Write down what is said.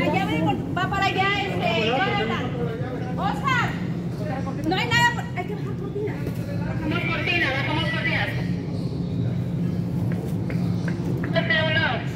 allá va para allá, Jonathan. Oscar, no hay nada, hay que bajar cortinas. Bajamos cortinas. 301.